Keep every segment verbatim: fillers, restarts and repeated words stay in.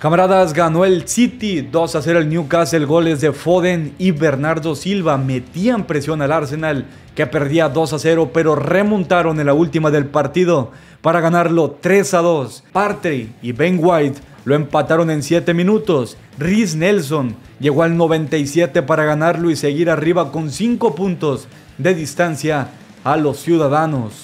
Camaradas, ganó el City dos a cero el Newcastle. Goles de Foden y Bernardo Silva metían presión al Arsenal, que perdía dos a cero, pero remontaron en la última del partido para ganarlo tres a dos. Partey y Ben White lo empataron en siete minutos. Reiss Nelson llegó al noventa y siete para ganarlo y seguir arriba con cinco puntos de distancia a los ciudadanos.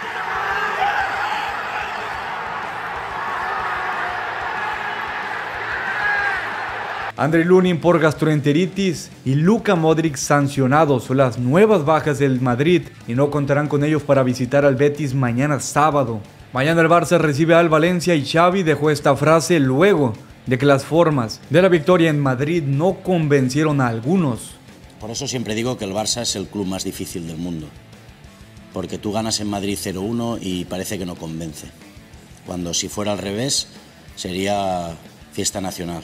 Andriy Lunin por gastroenteritis y Luka Modric sancionados son las nuevas bajas del Madrid y no contarán con ellos para visitar al Betis mañana sábado. Mañana el Barça recibe al Valencia y Xavi dejó esta frase luego de que las formas de la victoria en Madrid no convencieron a algunos. Por eso siempre digo que el Barça es el club más difícil del mundo, porque tú ganas en Madrid cero uno y parece que no convence, cuando si fuera al revés sería fiesta nacional.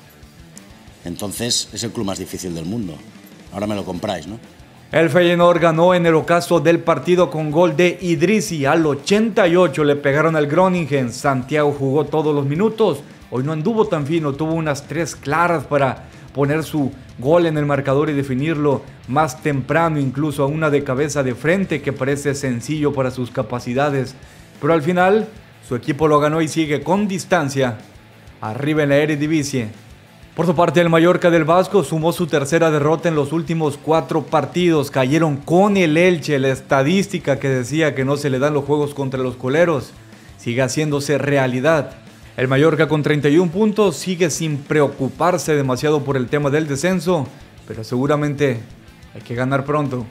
Entonces es el club más difícil del mundo. Ahora me lo compráis, ¿no? El Feyenoord ganó en el ocaso del partido con gol de Idrissi. Al ochenta y ocho le pegaron al Groningen. Santiago jugó todos los minutos. Hoy no anduvo tan fino, tuvo unas tres claras para poner su gol en el marcador y definirlo más temprano, incluso a una de cabeza de frente que parece sencillo para sus capacidades. Pero al final su equipo lo ganó y sigue con distancia arriba en la Eredivisie. Por su parte, el Mallorca del Vasco sumó su tercera derrota en los últimos cuatro partidos. Cayeron con el Elche. La estadística que decía que no se le dan los juegos contra los coleros sigue haciéndose realidad. El Mallorca con treinta y un puntos sigue sin preocuparse demasiado por el tema del descenso, pero seguramente hay que ganar pronto.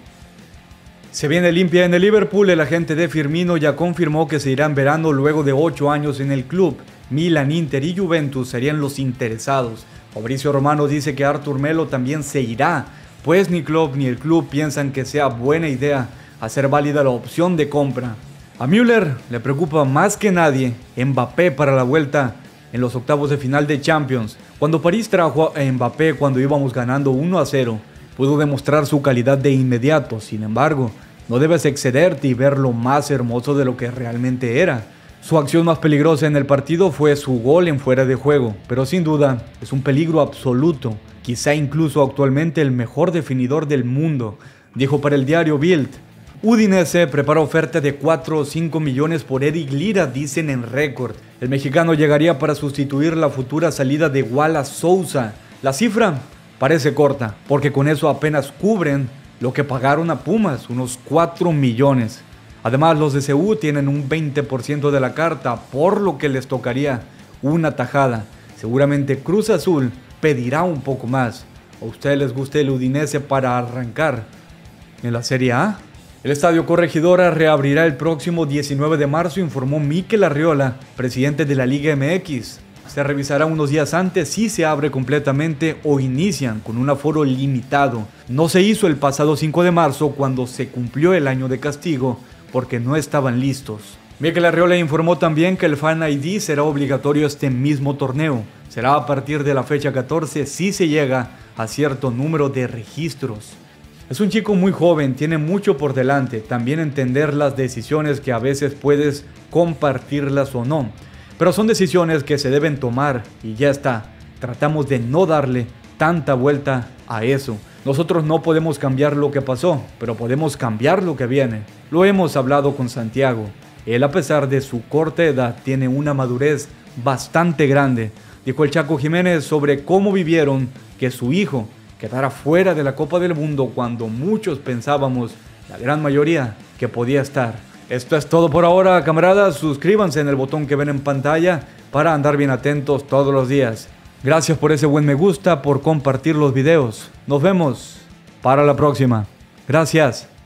Se viene limpia en el Liverpool. El agente de Firmino ya confirmó que se irá en verano luego de ocho años en el club. Milan, Inter y Juventus serían los interesados. Fabrizio Romano dice que Artur Melo también se irá, pues ni club ni el club piensan que sea buena idea hacer válida la opción de compra. A Müller le preocupa más que nadie Mbappé para la vuelta en los octavos de final de Champions. Cuando París trajo a Mbappé cuando íbamos ganando uno a cero, pudo demostrar su calidad de inmediato. Sin embargo, no debes excederte y ver lo más hermoso de lo que realmente era. Su acción más peligrosa en el partido fue su gol en fuera de juego, pero sin duda es un peligro absoluto, quizá incluso actualmente el mejor definidor del mundo, dijo para el diario Bild. Udinese prepara oferta de cuatro o cinco millones por Eric Lira, dicen en Record. El mexicano llegaría para sustituir la futura salida de Wallace Sousa. La cifra parece corta, porque con eso apenas cubren lo que pagaron a Pumas, unos cuatro millones. Además, los de C U tienen un veinte por ciento de la carta, por lo que les tocaría una tajada. Seguramente Cruz Azul pedirá un poco más. ¿A ustedes les gusta el Udinese para arrancar en la Serie A? El Estadio Corregidora reabrirá el próximo diecinueve de marzo, informó Mikel Arriola, presidente de la Liga M X. Se revisará unos días antes si se abre completamente o inician con un aforo limitado. No se hizo el pasado cinco de marzo cuando se cumplió el año de castigo, porque no estaban listos. Mikel Arriola informó también que el Fan I D será obligatorio este mismo torneo. Será a partir de la fecha catorce si se llega a cierto número de registros. Es un chico muy joven, tiene mucho por delante. También entender las decisiones que a veces puedes compartirlas o no. Pero son decisiones que se deben tomar y ya está. Tratamos de no darle tanta vuelta a eso. Nosotros no podemos cambiar lo que pasó, pero podemos cambiar lo que viene. Lo hemos hablado con Santiago. Él, a pesar de su corta edad, tiene una madurez bastante grande, dijo el Chaco Jiménez sobre cómo vivieron que su hijo quedara fuera de la Copa del Mundo cuando muchos pensábamos, la gran mayoría, que podía estar. Esto es todo por ahora, camaradas. Suscríbanse en el botón que ven en pantalla para andar bien atentos todos los días. Gracias por ese buen me gusta, por compartir los videos. Nos vemos para la próxima. Gracias.